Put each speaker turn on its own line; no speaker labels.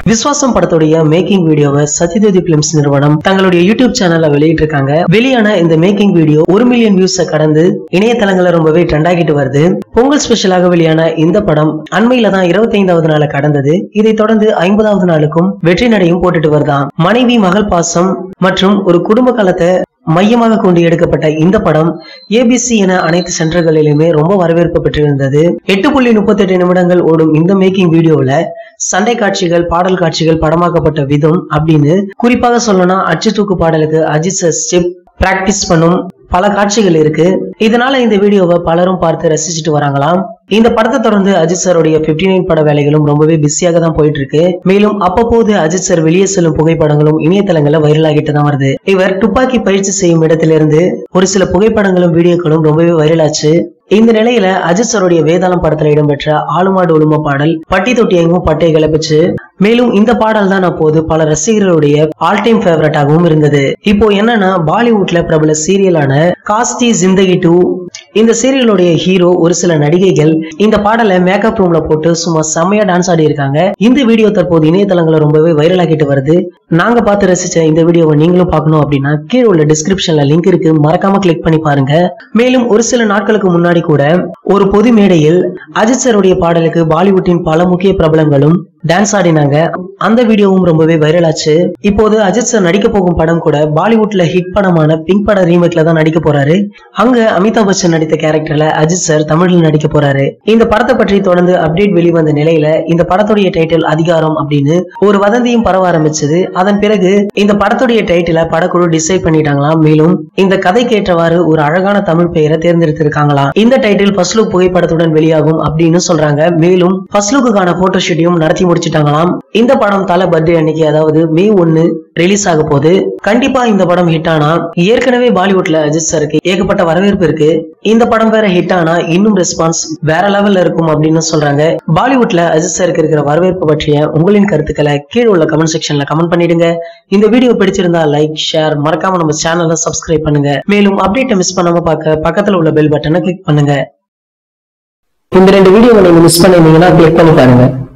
விஸ்வாசம் படத்துடைய மேக்கிங் வீடியோவை சத்யஜோதி பிலிம்ஸ் நிறுவனம் தங்களுடைய யூடியூப் சேனல்ல வெளியிட்டு இருக்காங்க. வெளியான இந்த மேக்கிங் வீடியோ 1 மில்லியன் வியூஸ் கடந்து இணையதளங்களை ரொம்பவே ட்ரெண்ட் ஆகிட்டு வருது. பொங்கல் ஸ்பெஷலாக வெளியான இந்த படம் அண்மையில தான் 25வது நாளை கடந்தது. இதை தொடர்ந்து 50வது நாளுக்கும் வெற்றி நடையும் போட்டுட்டு வருதான். மனைவி மகள் பாசம் மற்றும் ஒரு குடும்ப காலத்தை மையமாக கொண்டு எடுக்கப்பட்ட இந்த படம் ABC என அனைத்து சென்டர்களிலுமே ரொம்ப வரவேற்பு பெற்றிருந்தது. 8.38 நிமிடங்கள் ஓடும் இந்த மேக்கிங் வீடியோல சண்டை காட்சிகள், பாடல் காட்சிகள் படமாக்கப்பட்ட விதம் அப்படின்னு குறிப்பாக சொல்லணும்னா அச்சு தூக்கு பாடலுக்கு அஜித் சார் ஸ்டெப் பிராக்டிஸ் பண்ணும் பல காட்சிகள் இருக்கு. இதனால இந்த வீடியோவை பலரும் பார்த்து ரசிச்சுட்டு வராங்களாம். இந்த படத்தை தொடர்ந்து அஜித் சாருடைய 59 பட வேலைகளும் ரொம்பவே பிஸியாக தான் போயிட்டு இருக்கு. மேலும் அப்பப்போது அஜித் சார் வெளியே செல்லும் புகைப்படங்களும் இணையதளங்கள்ல வைரல் ஆகிட்டு தான் வருது. இவர் துப்பாக்கி பயிற்சி செய்யும் இடத்திலிருந்து ஒரு சில புகைப்படங்களும் வீடியோக்களும் ரொம்பவே வைரல் ஆச்சு. இந்த நிலையில அஜித் சாருடைய வேதாளம் படத்துல இடம்பெற்ற ஆளுமாடு ஒழும பாடல் பட்டி தொட்டி எங்கும் பட்டை கிளப்பிச்சு. மேலும் இந்த பாடல் தான் அப்போது பல ரசிகர்களுடைய ஆல் டைம் ஃபேவரட்டாகவும் இருந்தது. இப்போ என்னன்னா, பாலிவுட்ல பிரபல சீரியலான காஸ்தி ஜிந்தகி 2 இந்த சீரியலுடைய ஹீரோ ஒரு சில நடிகைகள் இந்த பாடலை மேக்கப் ரூம்ல போட்டு சும்மா செம்மையா டான்ஸ் ஆடி இருக்காங்க. இந்த வீடியோ தற்போது இணையதளங்களை ரொம்பவே வைரல் ஆகிட்டு வருது. நாங்க பார்த்து ரசிச்ச இந்த வீடியோவை நீங்களும் பார்க்கணும் அப்படின்னா கீழே உள்ள டிஸ்கிரிப்ஷன்ல லிங்க் இருக்கு, மறக்காம கிளிக் பண்ணி பாருங்க. மேலும் ஒரு சில நாட்களுக்கு முன்னாடி கூட ஒரு பொது மேடையில் அஜித் சாருடைய பாடலுக்கு பாலிவுட்டின் பல முக்கிய பிரபலங்களும் டான்ஸ் ஆடினாங்க. அந்த வீடியோவும் ரொம்பவே வைரல் ஆச்சு. இப்போது அஜித் சார் நடிக்க போகும் படம் கூட பாலிவுட்ல ஹிட் படமான பிங்க் பட ரீமேக்ல தான் நடிக்க போறாரு. அங்க அமிதாப் பச்சன் நடித்த கேரக்டர்ல அஜித் சார் தமிழில் நடிக்க போறாரு. இந்த படத்தை பற்றி தொடர்ந்து அப்டேட் வெளிவந்த நிலையில இந்த படத்துடைய டைட்டில் அதிகாரம் அப்படின்னு ஒரு வதந்தியும் பரவ ஆரம்பிச்சது. அதன் பிறகு இந்த படத்துடைய டைட்டில படக்குழு டிசைட் பண்ணிட்டாங்களாம். மேலும் இந்த கதைக்கு ஏற்றவாறு ஒரு அழகான தமிழ் பெயரை தேர்ந்தெடுத்திருக்காங்களாம். இந்த டைட்டில் ஃபர்ஸ்ட் லுக் புகைப்படத்துடன் வெளியாகும் அப்படின்னு சொல்றாங்க. மேலும் ஃபர்ஸ்ட் லுக்குக்கான போட்டோ ஷூட்டையும் நடத்தி முடிச்சிட்டாங்களாம். இந்த படம் தல பர்த்டே அன்னைக்கு, அதாவது May 1 ரிலீஸ் ஆக போகுது. கண்டிப்பா இந்த படம் ஹிட் ஆனா, ஏற்கனவே பாலிவுட்ல அஜித் சாருக்கு ஏகப்பட்ட வரவேற்பு இருக்கு. இந்த படம் வேற ஹிட் ஆனா இன்னும் ரெஸ்பான்ஸ் வேற லெவல்ல இருக்கும் அப்படின்னு சொல்றாங்க. பாலிவுட்ல அஜித் சாருக்கு இருக்கிற வரவேற்பு பற்றிய உங்களின் கருத்துக்களை கீழே உள்ள கமெண்ட் செக்ஷன்ல கமெண்ட் பண்ணிடுங்க. இந்த வீடியோ பிடிச்சிருந்தா லைக், ஷேர், மறக்காம நம்ம சேனலை சப்ஸ்கிரைப் பண்ணுங்க. மேலும் அப்டேட்டை மிஸ் பண்ணாம பார்க்க பக்கத்துல உள்ள பெல் பட்டனை கிளிக் பண்ணுங்க. இந்த 2 வீடியோவை நீங்க மிஸ் பண்ணிருந்தீங்கன்னா கிளிக் பண்ணி பாருங்க.